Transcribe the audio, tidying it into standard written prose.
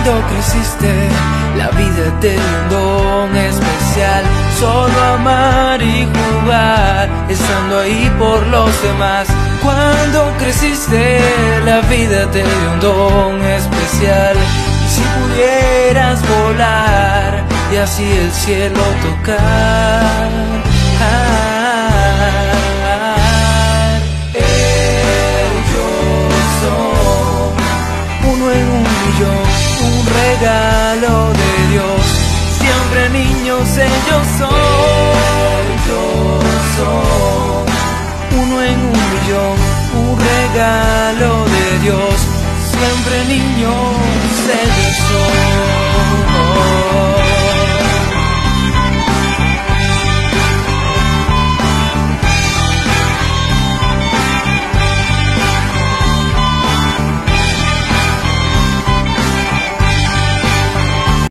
Cuando creciste, la vida te dio un don especial. Solo amar y jugar, estando ahí por los demás. Cuando creciste, la vida te dio un don especial. Y si pudieras volar y así el cielo tocar, ellos son uno en un millón, un regalo de Dios. Siempre niños ellos son uno en un millón, un regalo de Dios. Siempre niños ellos son.